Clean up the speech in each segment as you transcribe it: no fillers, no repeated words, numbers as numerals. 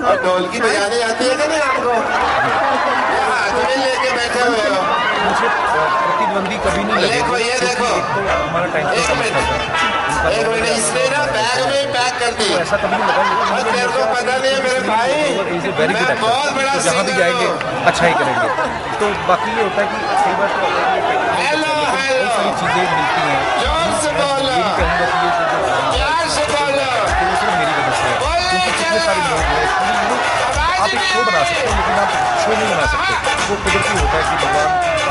और ढोलकी बजाने आती है कि नहीं आपको? तुम्हें लेके बैठे हुए हो। मुझे प्रतिद्वंदी कभी नहीं लगे। देखो ये देखो, हमारा टाइम एक मिनट इसने ना बैग में पैक कर दी। ऐसा कभी नहीं लगा। तेरे को पता नहीं है मेरे भाई, मैं बहुत बड़ा जहाँ भी जाएंगे अच्छा ही करेंगे। तो बाकी ये होता है कि कई बार बहुत सारी चीजें मिलती हैं। जोर से बोलो, प्यार से बोलो, मेरी वजह से कितने सारे लोग हैं। आप एक शो बना सकते हो लेकिन आप शो नहीं बना सकते। वो कुदरती होता है कि भगवान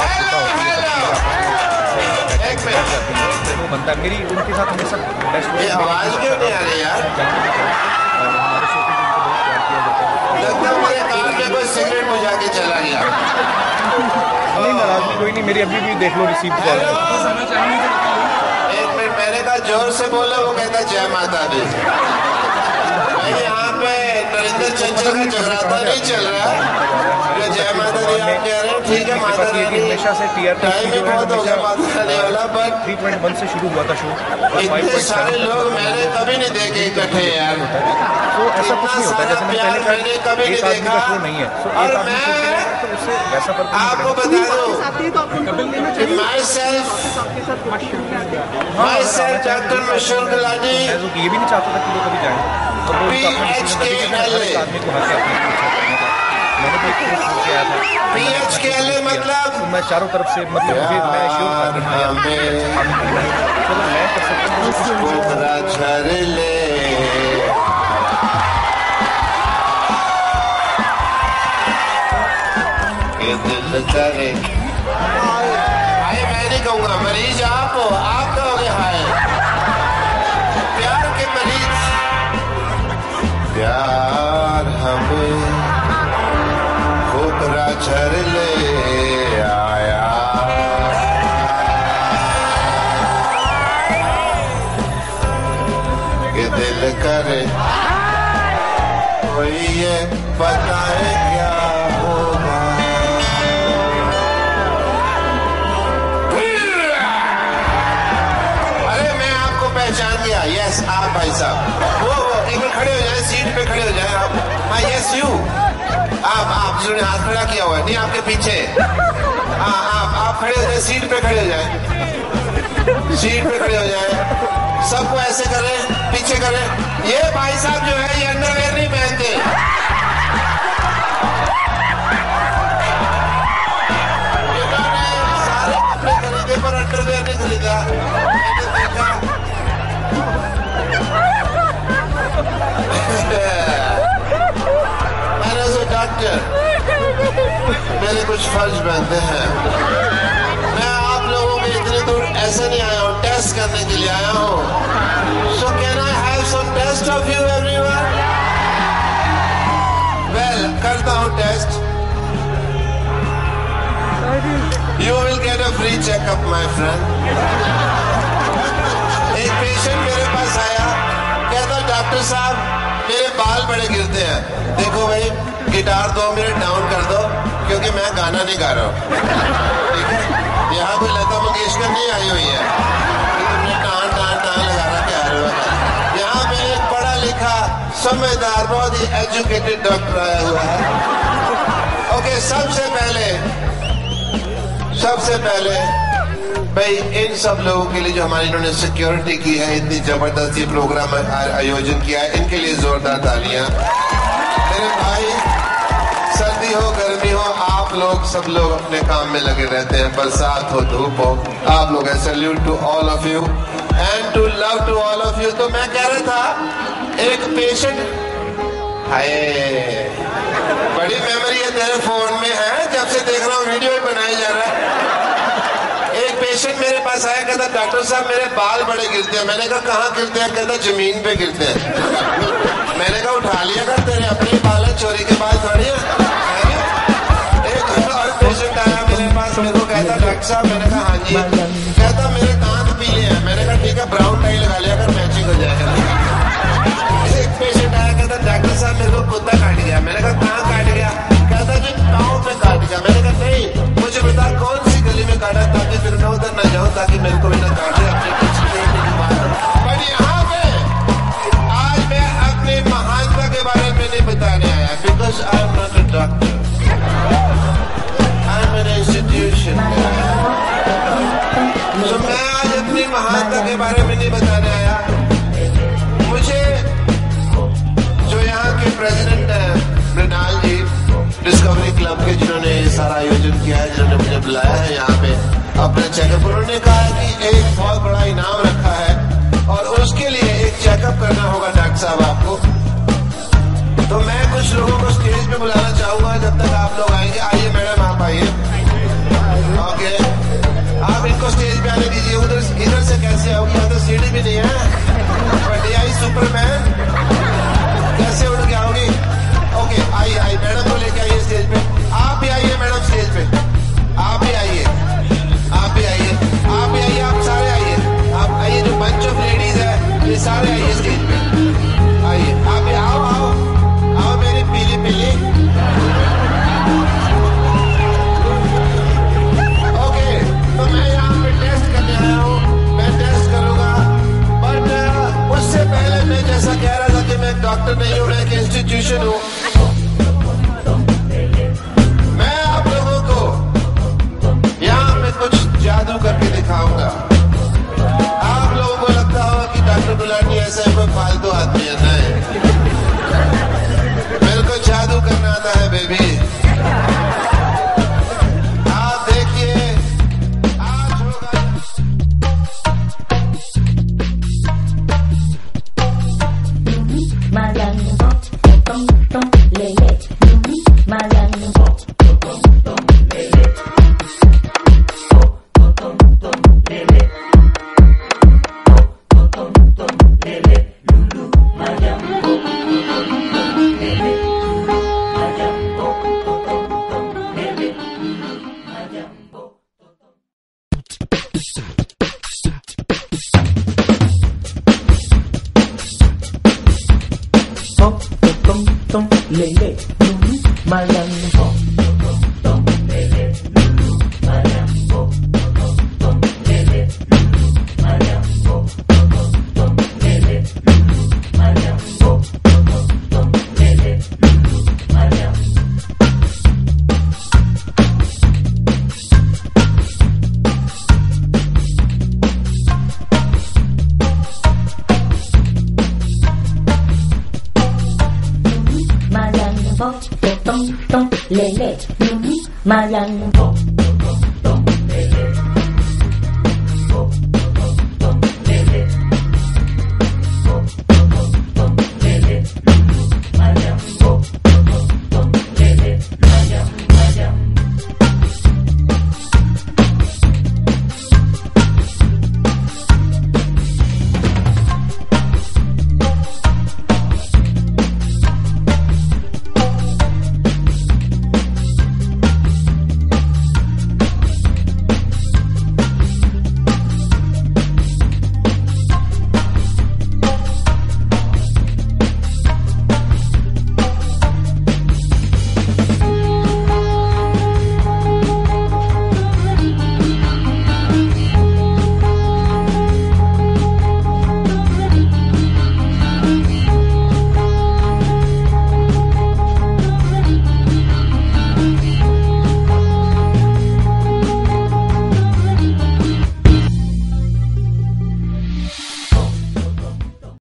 वो बनता है। मेरी उनके साथ हमेशा बेस्ट। आवाज क्यों नहीं आ रही यार? हमारे शो पे उनको बहुत प्यार किया जाता है। लगता है मेरे कार में कोई सिगरेट बुझा के चला गया। नहीं नाराजगी कोई नहीं, मेरी अभी भी देख लो रिसीव कॉल। एक मिनट, मैंने कहा जोर से बोलो, वो कहता जय माता दी। यहाँ पे नरेंद्र चंचल का जगराता नहीं चल रहा है। जय माता दी आप कह रहे हैं, ठीक है माता दी। हमेशा से टाइम भी बहुत हो गया माता करने वाला, बट 3.1 से शुरू हुआ था शो। इतने सारे लोग मैंने कभी नहीं देखे इकट्ठे यार। तो ऐसा कुछ नहीं होता, जैसे मैंने कभी नहीं देखा। शो नहीं है और मैं आपको बता दूं, myself डॉक्टर मशहूर गुलाटी, ये भी नहीं चाहता था कि वो कभी जाए। PHKLA मतलब मैं चारों तरफ से मतलब मुझे मैं श्योर था कि हाँ चलो मैं कर सकता हूँ। दिल करे हाय, मैं नहीं कहूँगा, मरीज आप हो, आप कहोगे हाय। प्यार के मरीज, प्यार हमें ठोकरा झर ले आया। ये दिल करे कोई ये बताए क्या होगा। अरे मैं आपको पहचान गया। यस आप भाई साहब, वो एक बार खड़े हो जाए, सीट पे खड़े हो जाए आप। हाँ यस यू, आप जिन्होंने हाथ खड़ा किया हुआ है, नहीं आपके पीछे। हाँ आप खड़े हो जाए, सीट पे खड़े हो जाए, सीट पे खड़े हो जाए। सबको ऐसे करें, पीछे करें। ये भाई साहब जो है ये अंडरवेयर नहीं पहनते। सारे कपड़े खरीदे पर अंडरवेयर नहीं खरीदा। मैंने सोचा डॉक्टर मेरे कुछ फर्ज बनते हैं। मैं आप लोगों में इतनी दूर ऐसे नहीं आया हूँ, टेस्ट करने के लिए आया हूँ। So can I have some test of you everyone? Well, करता हूँ test. You will get a free checkup, my friend. एक पेशेंट मेरे पास आया, कहता डॉक्टर साहब मेरे बाल बड़े गिरते हैं। देखो भाई गिटार 2 मिनट डाउन कर दो, क्योंकि मैं गाना नहीं गा रहा हूँ, ठीक है। यहाँ कोई लता मंगेशकर नहीं आई हुई है कि तुमने टान लगा रहा क्या रहे हो। यहाँ पे एक पढ़ा लिखा समझदार बहुत ही एजुकेटेड डॉक्टर आया हुआ है। ओके, सबसे पहले भाई इन सब लोगों के लिए जो हमारी इन्होंने सिक्योरिटी की है, इतनी जबरदस्त ये प्रोग्राम आयोजन किया है, इनके लिए जोरदार तालियां। मेरे भाई सर्दी हो गर्मी हो, आप लोग सब लोग अपने काम में लगे रहते हैं, बरसात हो धूप हो, आप लोग है। Salute to all of you and to love to all of you. तो मैं कह रहा था एक पेशेंट, हाय बड़ी मेमोरी है तेरे फोन में है, जब से देख रहा हूँ वीडियो ही बनाया जा रहा है। एक पेशेंट मेरे पास आया, कहता डॉक्टर साहब मेरे बाल बड़े गिरते हैं। मैंने कहा कहाँ गिरते हैं? कहता जमीन पे गिरते हैं। मैंने कहा उठा लिया कर, तेरे अपने बाल है, चोरी के बाल थोड़ी है। एक और पेशेंट आया मेरे पास, मेरे को कहता डॉक्टर साहब, मैंने कहा हाँ जी, कहता मेरे दांत पीले हैं। मैंने कहा ठीक है ब्राउन टाई लगा लिया कर, मैचिंग हो जाएगा। एक पेशेंट आया, कहता डॉक्टर साहब मेरे को कुत्ता काट गया। मैंने कहा कहाँ काट गया? कहता जी पाँव पे काट गया। मैंने कहा नहीं, मुझे बता कौन सी गली में काटा, ताकि फिर मैं उधर न जाऊं, ताकि मेरे को भी न काटे। पर यहाँ पे आज मैं अपनी महानता के बारे में नहीं बताने आया, तो मैं आज अपनी महानता के बारे में नहीं बताने आया। मुझे जो यहाँ के प्रेसिडेंट हैं मृणाल जी डिस्कवरी क्लब के, जिन्होंने सारा आयोजन किया है, जिन्होंने मुझे बुलाया है यहाँ पे अपना चेकअप, उन्होंने कहा है कि एक बहुत बड़ा इनाम रखा है और उसके लिए एक चेकअप करना होगा डॉक्टर साहब आपको। तो मैं कुछ लोगों को स्टेज पे बुलाना चाहूंगा जब तक आप लोग आएंगे। आइए मैडम, आप आइए। ओके, आप इनको स्टेज पे आने दीजिए। इधर से कैसे आओगी? यहाँ तो सीढ़ी भी नहीं है। DI सुपरमैन कैसे उड़ के आओगी? ओके, आइए आइए, मैडम को लेके आइए स्टेज पे। आप भी आइए मैडम स्टेज पे, आप भी आइए, आप भी आइए, आप भी आइए, आप सारे आइए, आप आइए। जो बंच ऑफ लेडीज है ये सारे आइए स्टेज पे, आइए। आप भी आओ आओ आओ मेरी पीली पीली। ओके, तो मैं यहाँ पे टेस्ट करने आया हूँ, मैं टेस्ट करूंगा। बट उससे पहले मैं जैसा कह रहा था कि मैं एक डॉक्टर नहीं हूँ, मैं एक इंस्टीट्यूशन हूँ। मैं आप लोगों को यहाँ पे कुछ जादू करके दिखाऊंगा। आप लोगों को लगता होगा कि डॉक्टर गुलाटी ऐसा कोई फालतू आदमी है, नहीं। मेरे को जादू करना आता है बेबी। आप देखिए आज होगा। Mayan